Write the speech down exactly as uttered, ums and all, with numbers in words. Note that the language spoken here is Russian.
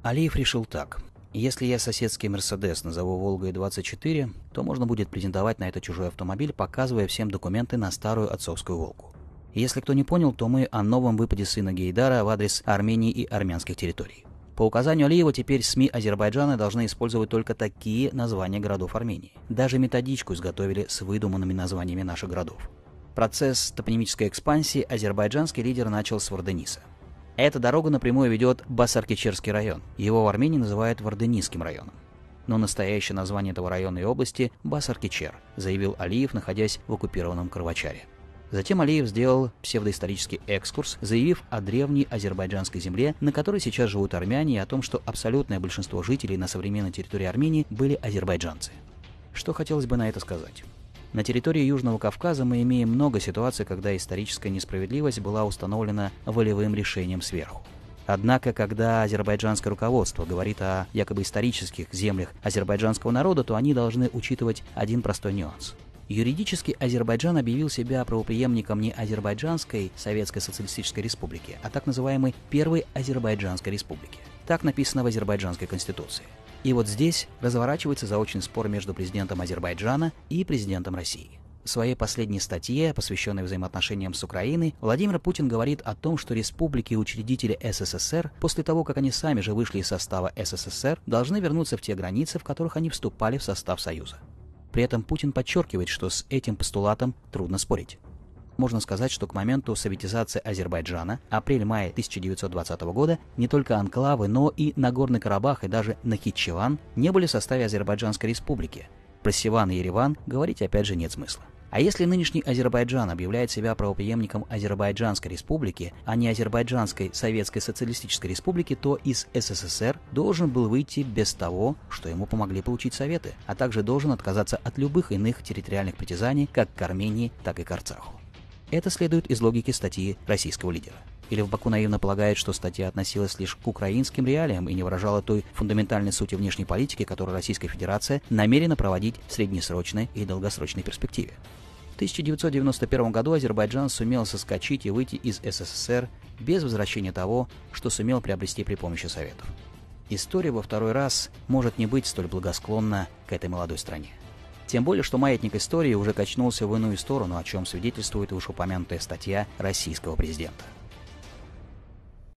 Алиев решил так. Если я соседский «Мерседес» назову «Волгой двадцать четыре», то можно будет претендовать на этот чужой автомобиль, показывая всем документы на старую отцовскую «Волгу». Если кто не понял, то мы о новом выпаде сына Гейдара в адрес Армении и армянских территорий. По указанию Алиева теперь СМИ Азербайджана должны использовать только такие названия городов Армении. Даже методичку изготовили с выдуманными названиями наших городов. Процесс топонимической экспансии азербайджанский лидер начал с Вардениса. Эта дорога напрямую ведет в Басаркечерский район. Его в Армении называют Варденисским районом. Но настоящее название этого района и области – Басаркечер, заявил Алиев, находясь в оккупированном Карвачаре. Затем Алиев сделал псевдоисторический экскурс, заявив о древней азербайджанской земле, на которой сейчас живут армяне, и о том, что абсолютное большинство жителей на современной территории Армении были азербайджанцы. Что хотелось бы на это сказать? На территории Южного Кавказа мы имеем много ситуаций, когда историческая несправедливость была установлена волевым решением сверху. Однако, когда азербайджанское руководство говорит о якобы исторических землях азербайджанского народа, то они должны учитывать один простой нюанс. Юридически Азербайджан объявил себя правопреемником не Азербайджанской Советской Социалистической Республики, а так называемой Первой Азербайджанской Республики. Так написано в Азербайджанской Конституции. И вот здесь разворачивается заочный спор между президентом Азербайджана и президентом России. В своей последней статье, посвященной взаимоотношениям с Украиной, Владимир Путин говорит о том, что республики и учредители СССР, после того, как они сами же вышли из состава СССР, должны вернуться в те границы, в которых они вступали в состав Союза. При этом Путин подчеркивает, что с этим постулатом трудно спорить. Можно сказать, что к моменту советизации Азербайджана, апрель-май тысяча девятьсот двадцатого года, не только анклавы, но и Нагорный Карабах и даже Нахичеван не были в составе Азербайджанской республики. Про Севан и Ереван говорить опять же нет смысла. А если нынешний Азербайджан объявляет себя правопреемником Азербайджанской республики, а не Азербайджанской Советской Социалистической Республики, то из СССР должен был выйти без того, что ему помогли получить Советы, а также должен отказаться от любых иных территориальных притязаний как к Армении, так и к Арцаху. Это следует из логики статьи российского лидера. Или в Баку наивно полагает, что статья относилась лишь к украинским реалиям и не выражала той фундаментальной сути внешней политики, которую Российская Федерация намерена проводить в среднесрочной и долгосрочной перспективе. В тысяча девятьсот девяносто первом году Азербайджан сумел соскочить и выйти из СССР без возвращения того, что сумел приобрести при помощи Советов. История во второй раз может не быть столь благосклонна к этой молодой стране. Тем более, что маятник истории уже качнулся в иную сторону, о чем свидетельствует вышеупомянутая статья российского президента.